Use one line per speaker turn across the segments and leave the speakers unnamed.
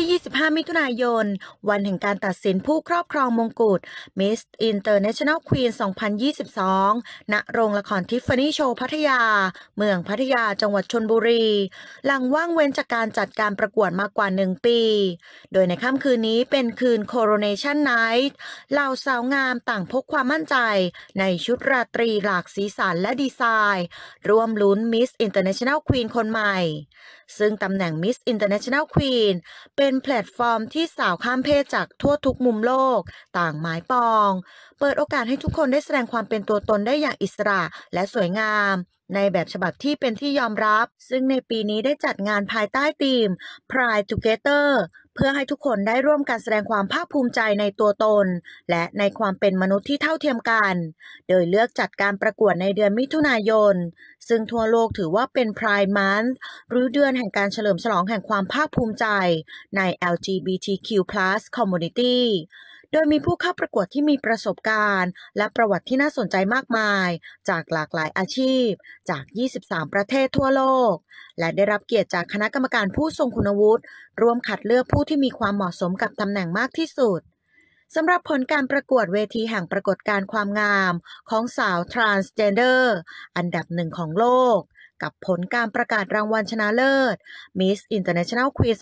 ที่ 25 มิถุนายน วันแห่งการตัดสินผู้ครอบครองมงกุฎ Miss International Queen 2022 ณ โรงละครทิฟฟานี่โชว์พัทยา เมืองพัทยา จังหวัดชลบุรี หลังว่างเว้นจากการจัดการประกวดมากว่า 1 ปี โดยในค่ำคืนนี้เป็นคืน Coronation Night เหล่าสาวงามต่างพกความมั่นใจในชุดราตรีหลากสีสันและดีไซน์ร่วมลุ้น Miss International Queen คนใหม่ซึ่งตำแหน่ง Miss International Queen เป็นแพลตฟอร์มที่สาวข้ามเพศจากทั่วทุกมุมโลกต่างหมายปองเปิดโอกาสให้ทุกคนได้แสดงความเป็นตัวตนได้อย่างอิสระและสวยงามในแบบฉบับที่เป็นที่ยอมรับซึ่งในปีนี้ได้จัดงานภายใต้ธีม Pride Together เพื่อให้ทุกคนได้ร่วมกันแสดงความภาคภูมิใจในตัวตนและในความเป็นมนุษย์ที่เท่าเทียมกันโดยเลือกจัดการประกวดในเดือนมิถุนายนซึ่งทั่วโลกถือว่าเป็น Pride Month หรือเดือนแห่งการเฉลิมฉลองแห่งความภาคภูมิใจใน LGBTQ+ Communityโดยมีผู้เข้าประกวดที่มีประสบการณ์และประวัติที่น่าสนใจมากมายจากหลากหลายอาชีพจาก 23 ประเทศทั่วโลกและได้รับเกียรติจากคณะกรรมการผู้ทรงคุณวุฒิร่วมคัดเลือกผู้ที่มีความเหมาะสมกับตำแหน่งมากที่สุดสำหรับผลการประกวดเวทีแห่งปรากฏการณ์ความงามของสาว Transgender อันดับหนึ่งของโลกกับผลการประกาศรางวัลชนะเลิศ Miss International Queen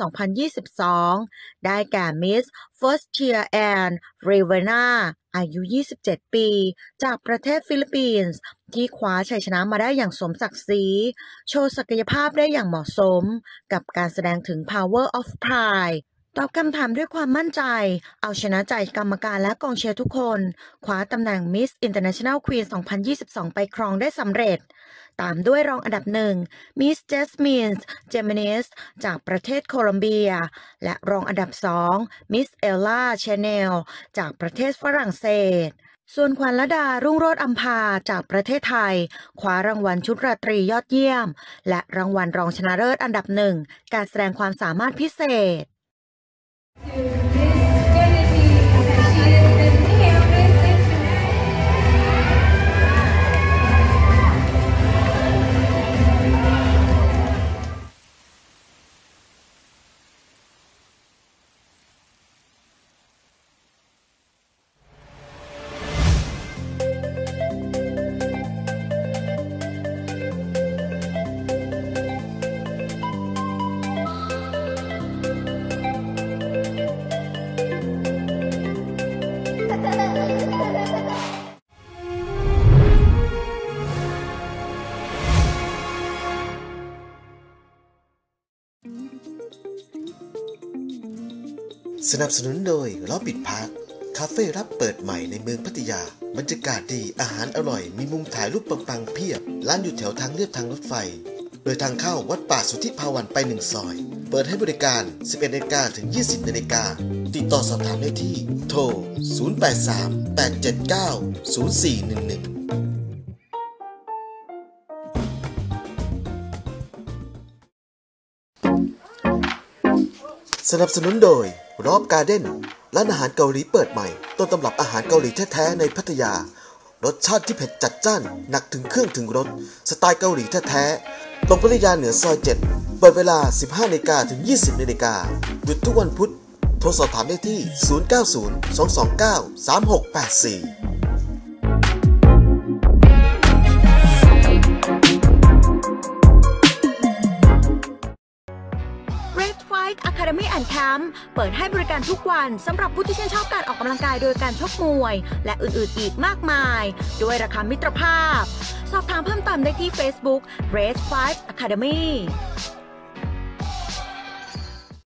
2022 ได้แก่ Miss Fustier Anne Rivera อายุ 27 ปีจากประเทศฟิลิปปินส์ที่คว้าชัยชนะมาได้อย่างสมศักดิ์ศรีโชว์ศักยภาพได้อย่างเหมาะสมกับการแสดงถึง Power of Pride ตอบคำถามด้วยความมั่นใจเอาชนะใจกรรมการและกองเชียร์ทุกคนคว้าตำแหน่ง Miss International Queen 2022 ไปครองได้สำเร็จตามด้วยรองอันดับหนึ่ง Miss Jasmine Jimenez จากประเทศโคลอมเบียและรองอันดับสอง Miss Ella Chanel จากประเทศฝรั่งเศสส่วนขวัญฤดารุ่งโรจน์อำภาจากประเทศไทยคว้ารางวัลชุดราตรียอดเยี่ยมและรางวัลรองชนะเลิศอันดับหนึ่งการแสดงความสามารถพิเศษ
สนับสนุนโดยล้อปิดพาร์คคาเฟ่รับเปิดใหม่ในเมืองพัทยาบรรยากาศดีอาหารอร่อยมีมุมถ่ายรูปปังๆเพียบร้านอยู่แถวทางเลียบทางรถไฟโดยทางเข้าวัดป่าสุทธิภาวันไป1 ซอยเปิดให้บริการ 11 นาฬิกาถึง 20 นาฬิกาติดต่อสอบถามได้ที่โทร 083-879-0411สนับสนุนโดยรอบการ์เด้นร้านอาหารเกาหลีเปิดใหม่ต้นตำรับอาหารเกาหลีแท้ๆในพัทยารสชาติที่เผ็ดจัดจ้านหนักถึงเครื่องถึงรสสไตล์เกาหลีแท้ๆตรงพัทยาเหนือซอย 7เปิดเวลา 15 นาฬิกาถึง 20 นาฬิกาหยุดทุกวันพุธโทรสอบถามได้ที่ 090-229-3684
Academy and Camp เปิดให้บริการทุกวันสำหรับผู้ที่ชื่นชอบการออกกำลังกายโดยการชกมวยและอื่นๆอีกมากมายด้วยราคามิตรภาพสอบถามเพิ่มเติมได้ที่ Facebook Red 5 Academy